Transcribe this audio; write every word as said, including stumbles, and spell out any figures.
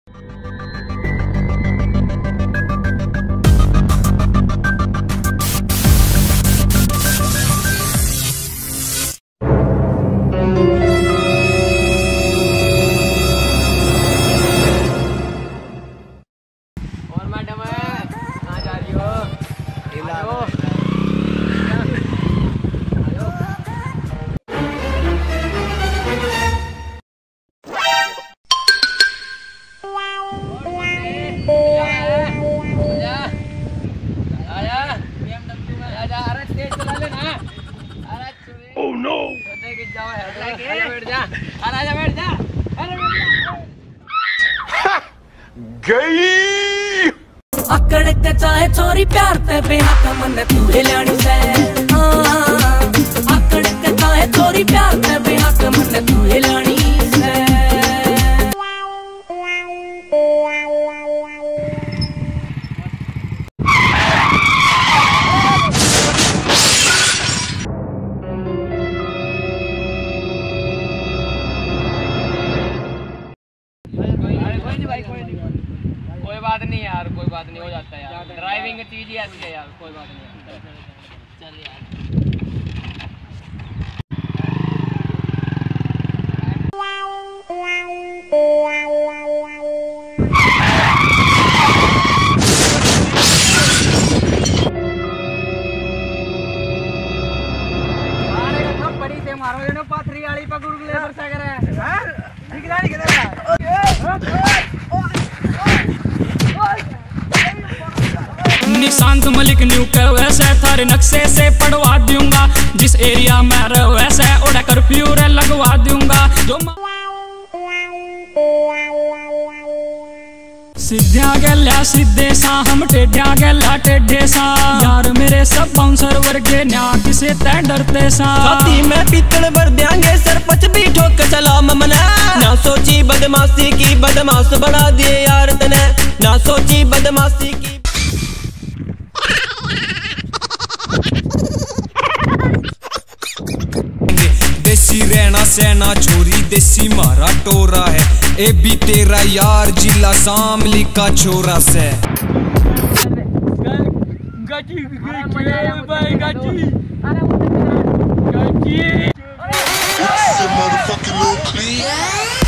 गई अकड़ के चाहे चोरी प्यार ते बेहक मन तू हिलानी से अकड़ के चाहे चोरी प्यार ते बेहक मन तू हिलानी से कोई बात नहीं यार, कोई बात नहीं, हो जाता है यार, ड्राइविंग चीज ही ऐसी है यार, कोई बात नहीं। चल यार बड़ी से मारो जो पाथरी वाली पकड़ ले बरसा करे हां निकलानी किधर निशांत मलिक न्यू के वैसे थारे नक्शे से पढ़वा दूंगा, जिस एरिया में रह वैसे ओड़ा कर्फ्यू रे लगवा दूंगा। जो सीधा गया सीधे सा हम टेढ़ा गया टेढ़े सा यार मेरे सब बाउंसर वर्गे न्या किसे तै डरते सा छाती में पीतल भर देंगे सरपंच भी ठोक चला ममना ना सोची बदमाशी की बदमाश बना दिए यार तने ना सोची बदमाशी की देसी रहना सहना छोरी देसी मारा टोरा है ए भी तेरा यार जिला शामली का छोरा से गाची भाई गाची गाची